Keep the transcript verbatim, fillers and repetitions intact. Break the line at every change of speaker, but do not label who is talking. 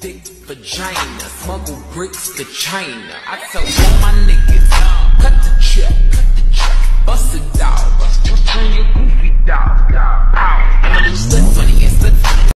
thick vagina, smuggle bricks to China. I tell all my niggas, cut the check.